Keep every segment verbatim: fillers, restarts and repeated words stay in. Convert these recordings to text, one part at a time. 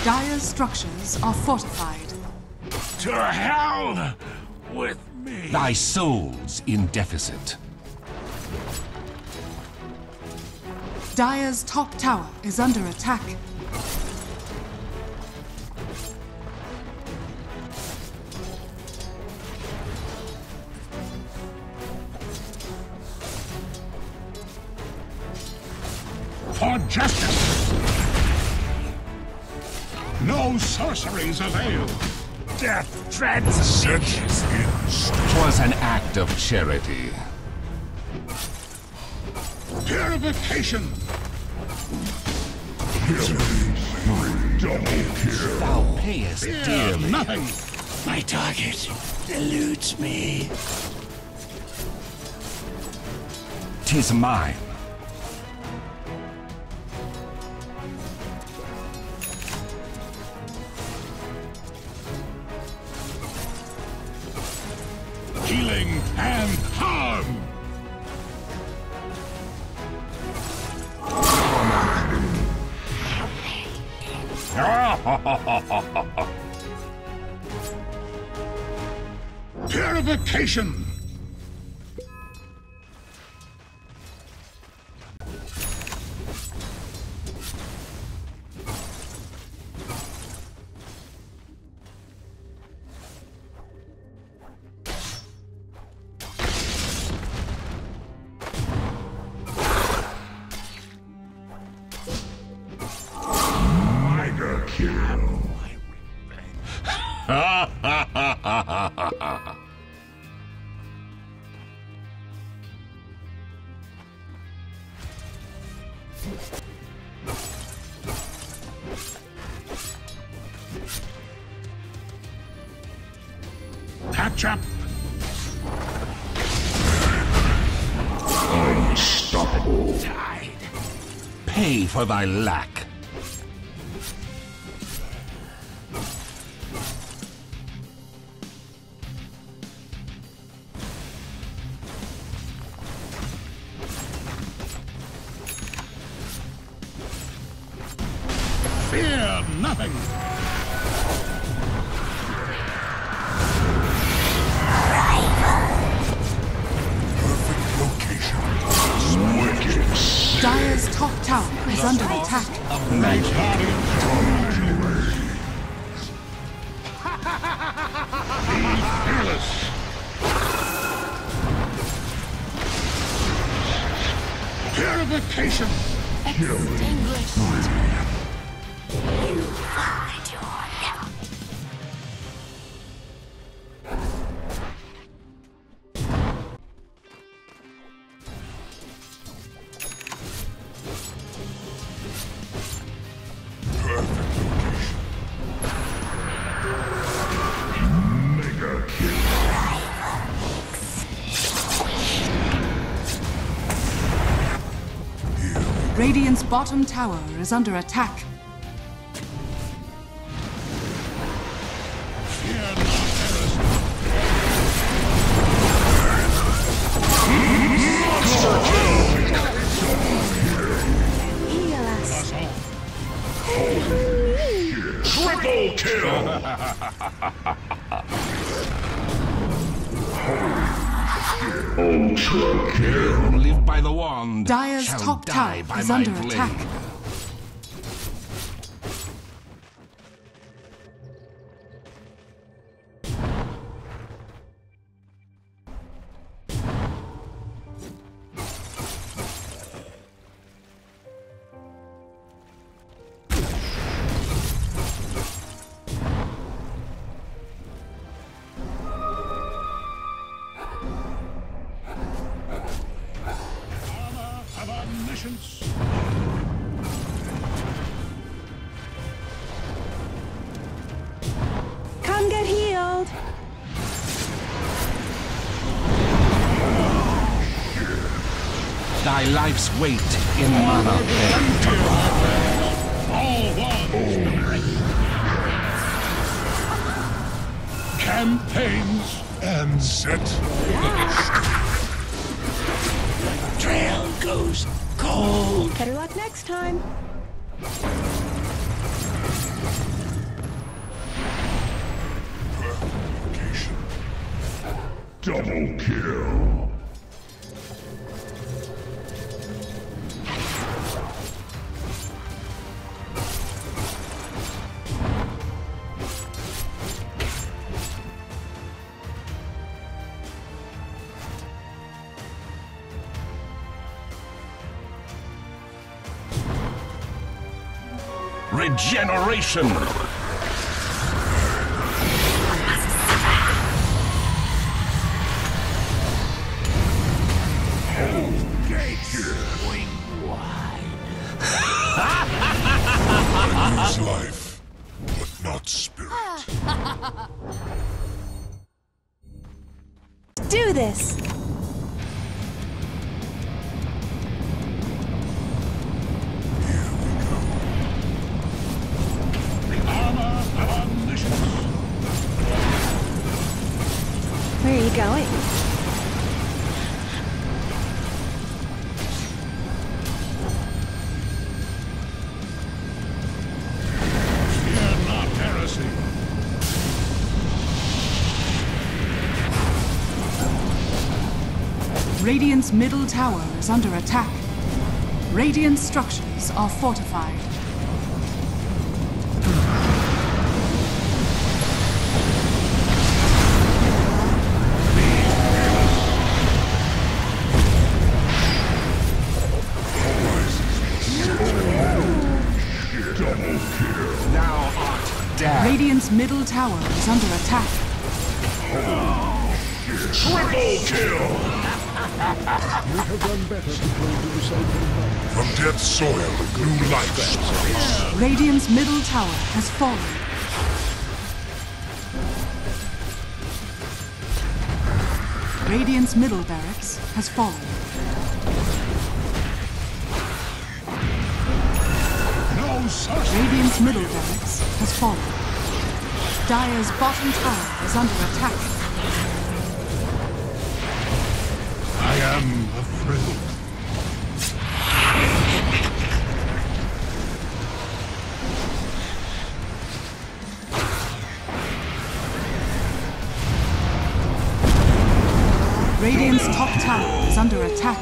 Dire's structures are fortified. To hell with me! Thy soul's in deficit. Dire's top tower is under attack. For justice! No sorceries avail! Death dreads me! Twas an act of charity. Purification! Double kill. Thou payest Fear dearly. nothing! My target eludes me. Tis mine. Healing and harm! Purification! Mega kill. Patch up! Unstoppable. Pay for thy lack. Fear nothing! Dire's top tower is under attack. Fearless! Purification! Extinguished. You find your help. Mega kill. Radiant's bottom tower is under attack. Fear not, Eris. Heal us. Us all. Triple kill. Ultra kill. Who live by the wand Dire's shall top die tower by is my under blade. attack. Armor of omniscience. Come get healed. Thy life's weight in mana. All one. Campaigns and set. Trail goes cold. Better luck next time. amplification. Double kill. Regeneration! I lose life, but not spirit. Do this! Armor of omniscience. Where are you going? Fear not heresy. Radiant's middle tower is under attack. Radiant structures are fortified. Thou art dead. Radiant's middle tower is under attack. Triple kill! From dead soil, new life springs. Radiant's middle tower has fallen. Radiant's middle barracks has fallen. No such. Radiant's middle barracks has fallen. Dire's bottom tower is under attack. I am afraid. Radiant's top tower is under attack.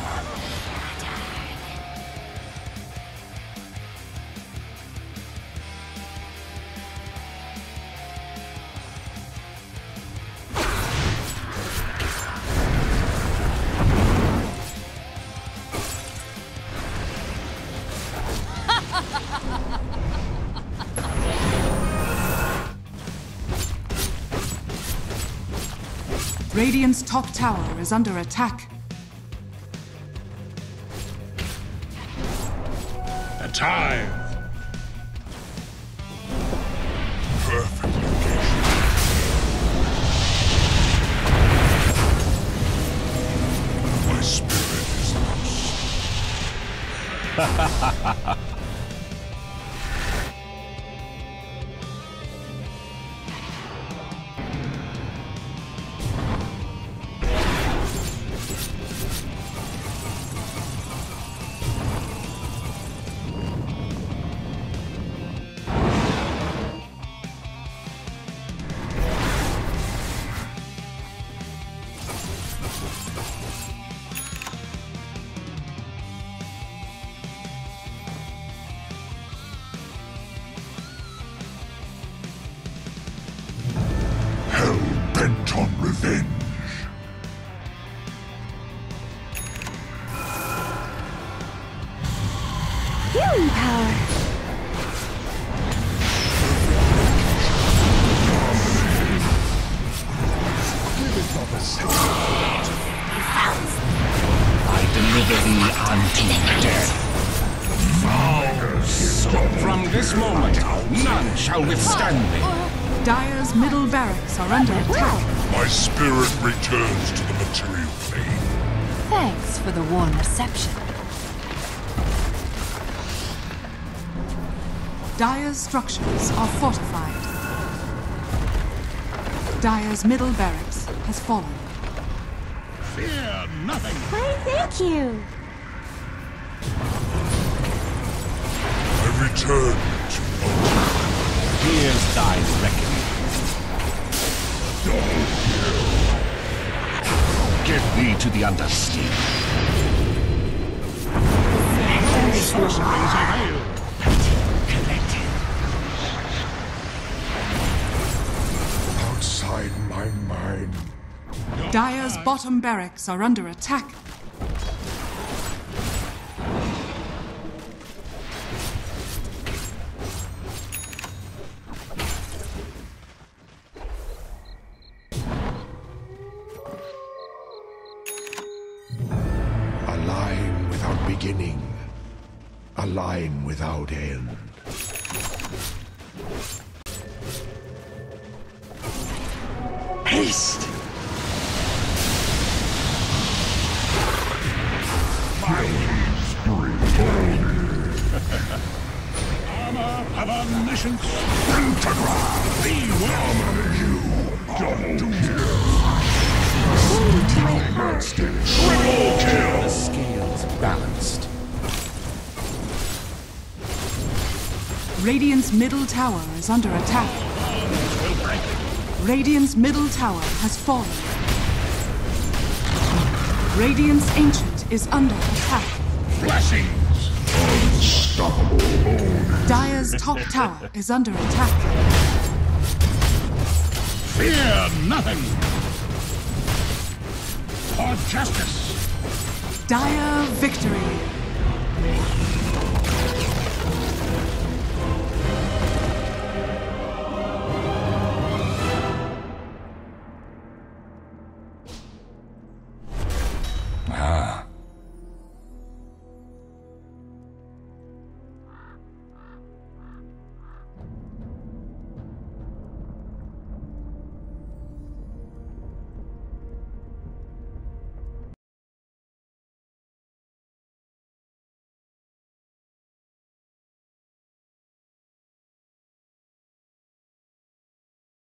Radiant's top tower is under attack. A tithe. Perfect location. My spirit is loose. Bent on revenge. Healing power! I deliver thee unto death. Foul soul. From this moment, none shall withstand me. Dire's middle barracks are under attack. My spirit returns to the material plane. Thanks for the warm reception. Dire's structures are fortified. Dire's middle barracks has fallen. Fear nothing. Why, thank you! I return to Ultima. Here's thy reckoning. Get thee to the undersea. Sorceries avail. Collected. Outside my mind. Dire's bottom barracks are under attack. A line without beginning. A line without end. Haste! Armor of omniscience! Beware! You don't Ooh, to my heart. Triple kill! The scales balanced. Radiant's middle tower is under attack. Radiant's middle tower has fallen. Radiant's ancient is under attack. Blessings! Unstoppable. Dire's top tower is under attack. Fear nothing! For justice! Dire victory.